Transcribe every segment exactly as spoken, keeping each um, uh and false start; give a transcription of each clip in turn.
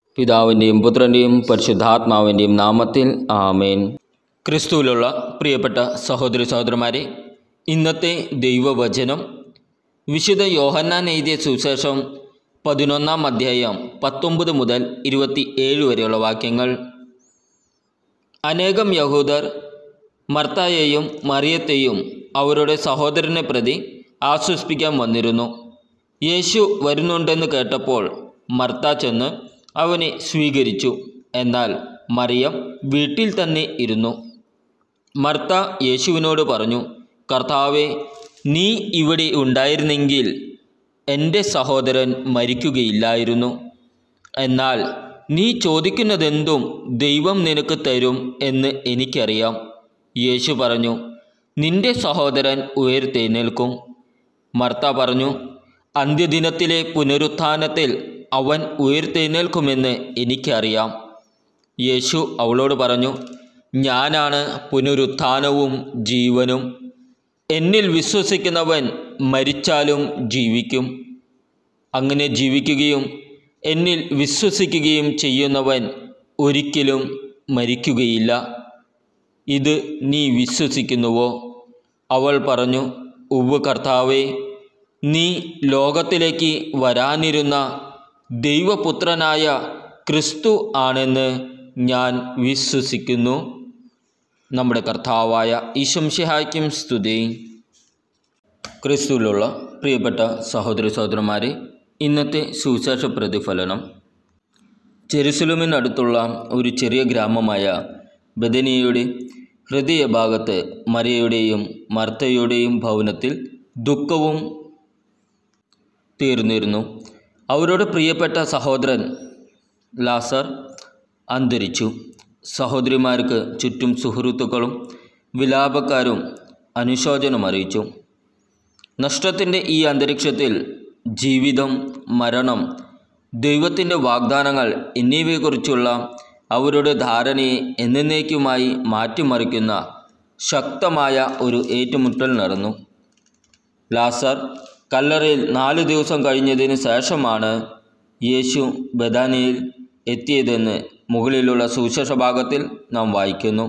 പിതാവിൻ്റെയും പുത്രൻ്റെയും പരിശുദ്ധാത്മാവിൻ്റെയും നാമത്തിൽ ആമേൻ. ക്രിസ്തുവിലുള്ള പ്രിയപ്പെട്ട സഹോദരി സഹോദരന്മാരെ, ഇന്നത്തെ ദൈവവചനം വിശുദ്ധ യോഹന്നാൻ എഴുതിയ സുവിശേഷം പതിനൊന്നാം അധ്യായം പത്തൊമ്പത് മുതൽ ഇരുപത്തി ഏഴ് വരെയുള്ള വാക്യങ്ങൾ. അനേകം യഹൂദർ മർത്തായെയും മറിയത്തെയും അവരുടെ സഹോദരനെ പ്രതി ആശ്വസിപ്പിക്കാൻ വന്നിരുന്നു. യേശു വരുന്നുണ്ടെന്ന് കേട്ടപ്പോൾ മർത്ത ചെന്ന് അവനെ സ്വീകരിച്ചു. എന്നാൽ മറിയം വീട്ടിൽ തന്നെ ഇരുന്നു. മർത്ത യേശുവിനോട് പറഞ്ഞു, കർത്താവേ, നീ ഇവിടെ ഉണ്ടായിരുന്നെങ്കിൽ എൻ്റെ സഹോദരൻ മരിക്കുകയില്ലായിരുന്നു. എന്നാൽ നീ ചോദിക്കുന്നതെന്തും ദൈവം നിനക്ക് തരും എന്ന് എനിക്കറിയാം. യേശു പറഞ്ഞു, നിന്റെ സഹോദരൻ ഉയർത്തെഴുന്നേൽക്കും. മർത്ത പറഞ്ഞു, അന്ത്യദിനത്തിലെ പുനരുത്ഥാനത്തിൽ അവൻ ഉയർത്തെഴുന്നേൽക്കുമെന്ന് എനിക്കറിയാം. യേശു അവളോട് പറഞ്ഞു, ഞാനാണ് പുനരുത്ഥാനവും ജീവനും. എന്നിൽ വിശ്വസിക്കുന്നവൻ മരിച്ചാലും ജീവിക്കും. അങ്ങനെ ജീവിക്കുകയും എന്നിൽ വിശ്വസിക്കുകയും ചെയ്യുന്നവൻ ഒരിക്കലും മരിക്കുകയില്ല. ഇത് നീ വിശ്വസിക്കുന്നുവോ? അവൾ പറഞ്ഞു, ഉവ്വ് കർത്താവേ, നീ ലോകത്തിലേക്ക് വരാനിരുന്ന ദൈവപുത്രനായ ക്രിസ്തു ആണെന്ന് ഞാൻ വിശ്വസിക്കുന്നു. നമ്മുടെ കർത്താവായ ഈശോമിശിഹായ്ക്കും സ്തുതി. ക്രിസ്തുവിലുള്ള പ്രിയപ്പെട്ട സഹോദരി സഹോദരന്മാരെ, ഇന്നത്തെ സുവിശേഷ പ്രതിഫലനം ജെറുസലേമിനടുത്തുള്ള ഒരു ചെറിയ ഗ്രാമമായ ബെഥനിയയുടെ ഹൃദയഭാഗത്ത് മറിയയുടെയും മർത്തയുടെയും ഭവനത്തിൽ ദുഃഖവും തീർന്നിരുന്നു. അവരുടെ പ്രിയപ്പെട്ട സഹോദരൻ ലാസർ അന്തരിച്ചു. സഹോദരിമാർക്ക് ചുറ്റും സുഹൃത്തുക്കളും വിലാപക്കാരും അനുശോചനം അറിയിച്ചു. നഷ്ടത്തിൻ്റെ ഈ അന്തരീക്ഷത്തിൽ ജീവിതം, മരണം, ദൈവത്തിൻ്റെ വാഗ്ദാനങ്ങൾ എന്നിവയെക്കുറിച്ചുള്ള അവരുടെ ധാരണയെ എന്നേക്കുമായി മാറ്റിമറിക്കുന്ന ശക്തമായ ഒരു ഏറ്റുമുട്ടൽ നടന്നു. ലാസർ കല്ലറയിൽ നാല് ദിവസം കഴിഞ്ഞതിന് ശേഷമാണ് യേശു ബെഥാനിയയിൽ എത്തിയതെന്ന് മുകളിലുള്ള സുവിശേഷ ഭാഗത്തിൽ നാം വായിക്കുന്നു.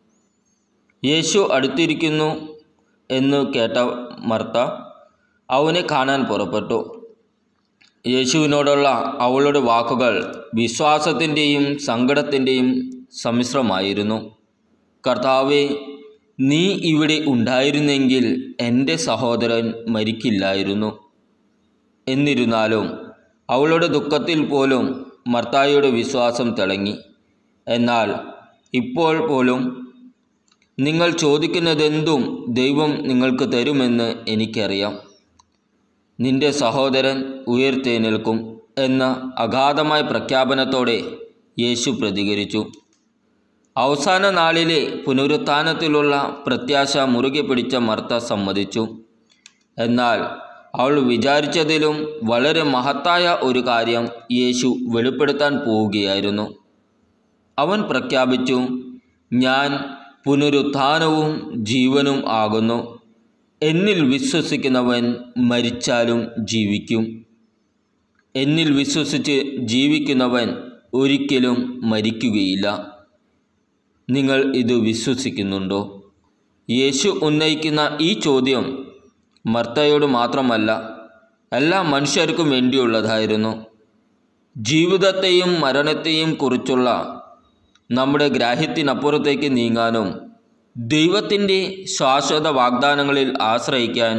യേശു അടുത്തിരിക്കുന്നു എന്ന് കേട്ട മർത്ത അവനെ കാണാൻ പുറപ്പെട്ടു. യേശുവിനോടുള്ള അവളുടെ വാക്കുകൾ വിശ്വാസത്തിൻ്റെയും സങ്കടത്തിൻ്റെയും സമ്മിശ്രമായിരുന്നു. കർത്താവേ, നീ ഇവിടെ ഉണ്ടായിരുന്നെങ്കിൽ എൻ്റെ സഹോദരൻ മരിക്കില്ലായിരുന്നു. എന്നിരുന്നാലും അവളുടെ ദുഃഖത്തിൽ പോലും മർത്തായുടെ വിശ്വാസം തിളങ്ങി. എന്നാൽ ഇപ്പോൾ പോലും നിങ്ങൾ ചോദിക്കുന്നതെന്തും ദൈവം നിങ്ങൾക്ക് തരുമെന്ന് എനിക്കറിയാം. നിന്റെ സഹോദരൻ ഉയർത്തെഴുന്നേൽക്കും എന്ന അഗാധമായ പ്രഖ്യാപനത്തോടെ യേശു പ്രതികരിച്ചു. അവസാന നാളിലെ പുനരുത്ഥാനത്തിലുള്ള പ്രത്യാശ മുറുകെ പിടിച്ച മർത്ത സമ്മതിച്ചു. എന്നാൽ അവൾ വിചാരിച്ചതിലും വളരെ മഹത്തായ ഒരു കാര്യം യേശു വെളിപ്പെടുത്താൻ പോവുകയായിരുന്നു. അവൻ പ്രഖ്യാപിച്ചു, ഞാൻ പുനരുത്ഥാനവും ജീവനും ആകുന്നു. എന്നിൽ വിശ്വസിക്കുന്നവൻ മരിച്ചാലും ജീവിക്കും. എന്നിൽ വിശ്വസിച്ച് ജീവിക്കുന്നവൻ ഒരിക്കലും മരിക്കുകയില്ല. നിങ്ങൾ ഇത് വിശ്വസിക്കുന്നുണ്ടോ? യേശു ഉന്നയിക്കുന്ന ഈ ചോദ്യം മർത്തയോട് മാത്രമല്ല, എല്ലാ മനുഷ്യർക്കും വേണ്ടിയുള്ളതായിരുന്നു. ജീവിതത്തെയും മരണത്തെയും കുറിച്ചുള്ള നമ്മുടെ ഗ്രാഹ്യത്തിനപ്പുറത്തേക്ക് നീങ്ങാനും ദൈവത്തിൻ്റെ ശാശ്വത വാഗ്ദാനങ്ങളിൽ ആശ്രയിക്കാൻ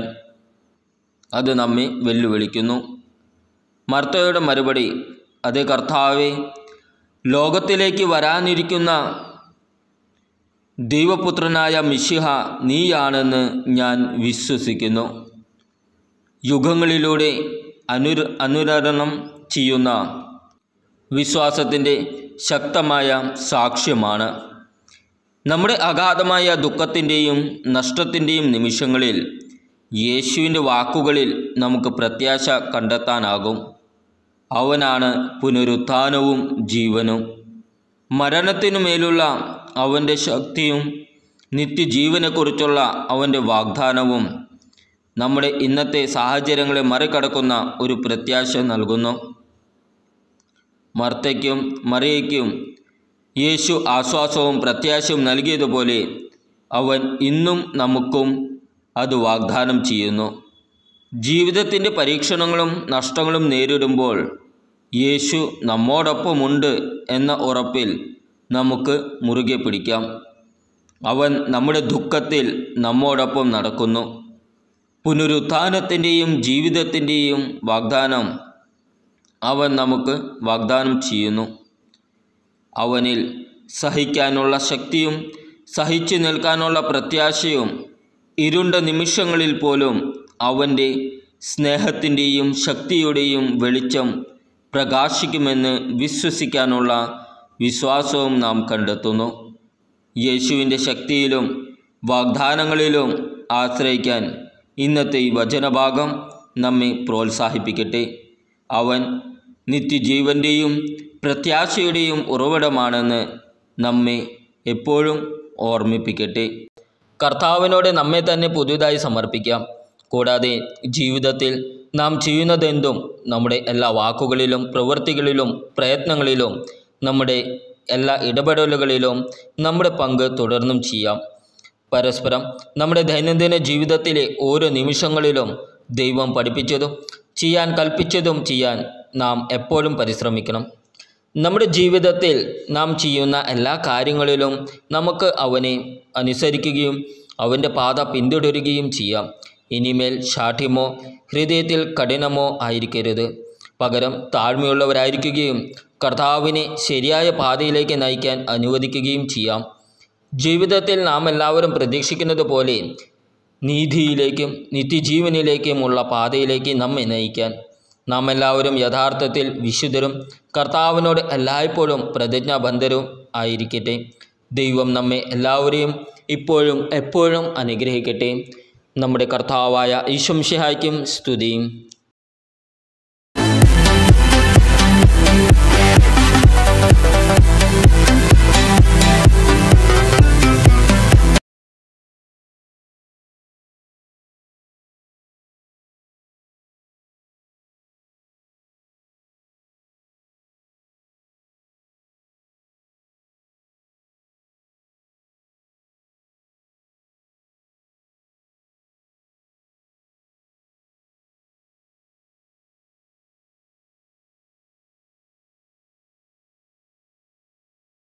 അത് നമ്മെ വെല്ലുവിളിക്കുന്നു. മർത്തയുടെ മറുപടി, അതേ കർത്താവേ, ലോകത്തിലേക്ക് വരാനിരിക്കുന്ന ദൈവപുത്രനായ മിശിഹ നീയാണെന്ന് ഞാൻ വിശ്വസിക്കുന്നു. യുഗങ്ങളിലൂടെ അനുര അനുരണനം ചെയ്യുന്ന വിശ്വാസത്തിൻ്റെ ശക്തമായ സാക്ഷ്യമാണ്. നമ്മുടെ അഗാധമായ ദുഃഖത്തിൻ്റെയും നഷ്ടത്തിൻ്റെയും നിമിഷങ്ങളിൽ യേശുവിൻ്റെ വാക്കുകളിൽ നമുക്ക് പ്രത്യാശ കണ്ടെത്താനാകും. അവനാണ് പുനരുത്ഥാനവും ജീവനും. മരണത്തിനുമേലുള്ള അവൻ്റെ ശക്തിയും നിത്യജീവനെക്കുറിച്ചുള്ള അവൻ്റെ വാഗ്ദാനവും നമ്മുടെ ഇന്നത്തെ സാഹചര്യങ്ങളെ മറികടക്കുന്ന ഒരു പ്രത്യാശ നൽകുന്നു. മർത്തയ്ക്കും മറിയയ്ക്കും യേശു ആശ്വാസവും പ്രത്യാശയും നൽകിയതുപോലെ അവൻ ഇന്നും നമുക്കും അത് വാഗ്ദാനം ചെയ്യുന്നു. ജീവിതത്തിൻ്റെ പരീക്ഷണങ്ങളും നഷ്ടങ്ങളും നേരിടുമ്പോൾ യേശു നമ്മോടൊപ്പമുണ്ട് എന്ന ഉറപ്പിൽ നമുക്ക് മുറുകെ പിടിക്കാം. അവൻ നമ്മുടെ ദുഃഖത്തിൽ നമ്മോടൊപ്പം നടക്കുന്നു. പുനരുത്ഥാനത്തിൻ്റെയും ജീവിതത്തിൻ്റെയും വാഗ്ദാനം അവൻ നമുക്ക് വാഗ്ദാനം ചെയ്യുന്നു. അവനിൽ സഹിക്കാനുള്ള ശക്തിയും സഹിച്ചു നിൽക്കാനുള്ള പ്രത്യാശയും ഇരുണ്ട നിമിഷങ്ങളിൽ പോലും അവൻ്റെ സ്നേഹത്തിൻ്റെയും ശക്തിയുടെയും വെളിച്ചം പ്രകാശിക്കുമെന്ന് വിശ്വസിക്കാനുള്ള വിശ്വാസവും നാം കണ്ടെത്തുന്നു. യേശുവിൻ്റെ ശക്തിയിലും വാഗ്ദാനങ്ങളിലും ആശ്രയിക്കാൻ ഇന്നത്തെ ഈ വചനഭാഗം നമ്മെ പ്രോത്സാഹിപ്പിക്കട്ടെ. അവൻ നിത്യജീവൻ്റെയും പ്രത്യാശയുടെയും ഉറവിടമാണെന്ന് നമ്മെ എപ്പോഴും ഓർമ്മിപ്പിക്കട്ടെ. കർത്താവിനോട് നമ്മെ തന്നെ പുതുതായി സമർപ്പിക്കാം. കൂടാതെ ജീവിതത്തിൽ നാം ചെയ്യുന്നതെന്തും നമ്മുടെ എല്ലാ വാക്കുകളിലും പ്രവൃത്തികളിലും പ്രയത്നങ്ങളിലും നമ്മുടെ എല്ലാ ഇടപെടലുകളിലും നമ്മുടെ പങ്ക് തുടർന്നും ചെയ്യാം. പരസ്പരം നമ്മുടെ ദൈനംദിന ജീവിതത്തിലെ ഓരോ നിമിഷങ്ങളിലും ദൈവം പഠിപ്പിച്ചതും ചെയ്യാൻ കൽപ്പിച്ചതും ചെയ്യാൻ നാം എപ്പോഴും പരിശ്രമിക്കണം. നമ്മുടെ ജീവിതത്തിൽ നാം ചെയ്യുന്ന എല്ലാ കാര്യങ്ങളിലും നമുക്ക് അവനെ അനുസരിക്കുകയും അവൻ്റെ പാത പിന്തുടരുകയും ചെയ്യാം. ഇനിമേൽ ശാഠ്യമോ ഹൃദയത്തിൽ കഠിനമോ ആയിരിക്കരുത്. പകരം താഴ്മയുള്ളവരായിരിക്കുകയും കർത്താവിനെ ശരിയായ പാതയിലേക്ക് നയിക്കാൻ അനുവദിക്കുകയും ചെയ്യാം. ജീവിതത്തിൽ നാം എല്ലാവരും പ്രതീക്ഷിക്കുന്നത് പോലെ നീതിയിലേക്കും നിത്യജീവനിലേക്കുമുള്ള പാതയിലേക്ക് നമ്മെ നയിക്കാൻ നാം എല്ലാവരും യഥാർത്ഥത്തിൽ വിശുദ്ധരും കർത്താവിനോട് എല്ലായ്പ്പോഴും പ്രതിജ്ഞാബദ്ധരും ആയിരിക്കട്ടെ. ദൈവം നമ്മെ എല്ലാവരെയും ഇപ്പോഴും എപ്പോഴും അനുഗ്രഹിക്കട്ടെ. നമ്മുടെ കർത്താവായ ഈശോ മിശിഹായ്ക്കും സ്തുതി.